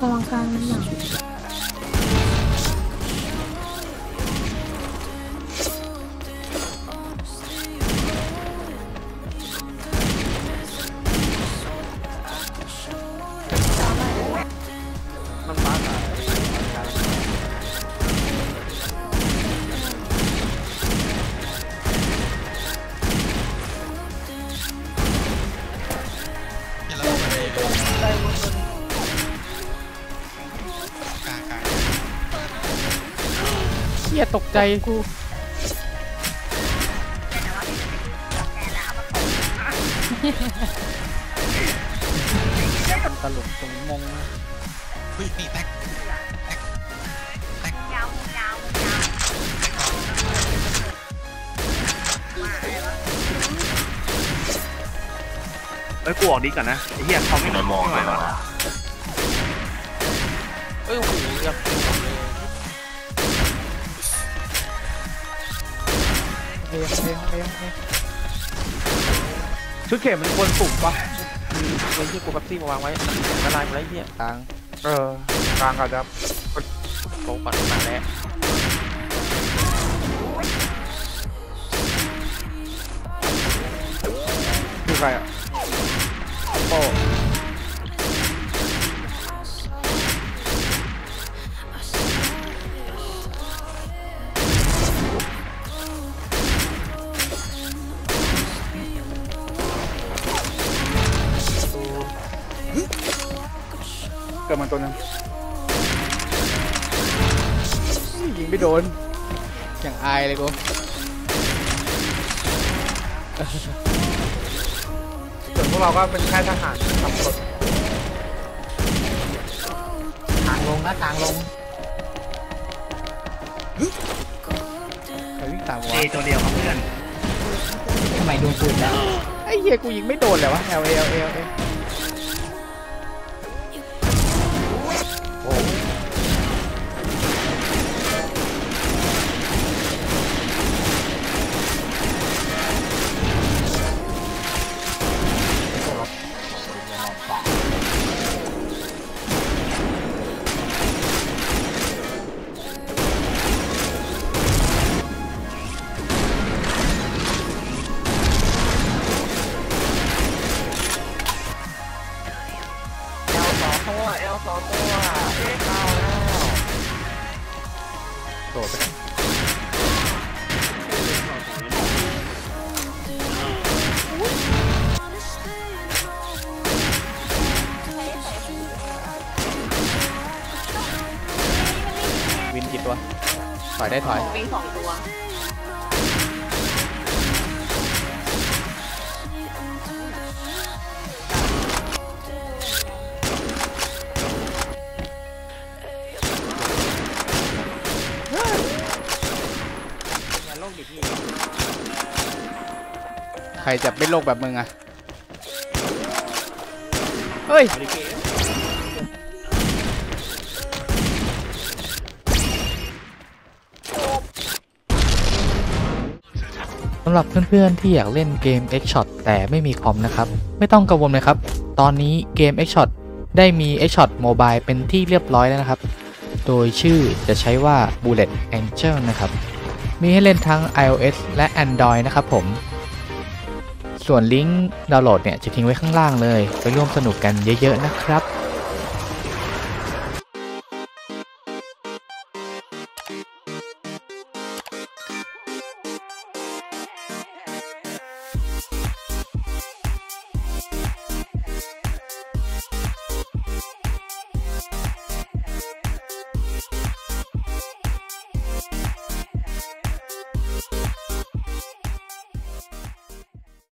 ระวังกลางนั่นหน่อยมันฟ้าตายเฮียตกใจกูตลกตรงมงนะเฮ้ยนี่แตกยาวเอ้ยกูออกดีก่อนนะไอ้เหี้ยเขาไม่มองเลยนะเอ้ยโอ้โหอยากชุดเข็มมันควรปลุกปะไว้ที่กูแบบซี่มาวางไว้ละลายมาแล้วเหี้ยกลางกลางอาจจะโตก่อนมาแล้วคือใครอ่ะโป้เกิดมาตัวนึงยิงไม่โดนอย่างอายเลยกูส่วนพวกเราก็เป็นค่ายทหารทำกฎทางลงนะทางลงใครวิ่งตามวะตัวเดียวครับเพื่อนทำไมโดนปืนแล้วไอ้เหี้ยกูยิงไม่โดนเลยวะL โอ้โดดไปวินกี่ตัวถอยได้ถอยวิ่ง2 ตัวใครจะเป็นโรคแบบมึงอะเฮ้ยสำหรับเพื่อนๆที่อยากเล่นเกม Xshot แต่ไม่มีคอมนะครับไม่ต้องกังวลเลยครับตอนนี้เกม Xshot ได้มี Xshot Mobile เป็นที่เรียบร้อยแล้วนะครับโดยชื่อจะใช้ว่า Bullet Angel นะครับมีให้เล่นทั้ง iOS และ Android นะครับผมส่วนลิงก์ดาวน์โหลดเนี่ยจะทิ้งไว้ข้างล่างเลยไปร่วมสนุกกันเยอะๆนะครับ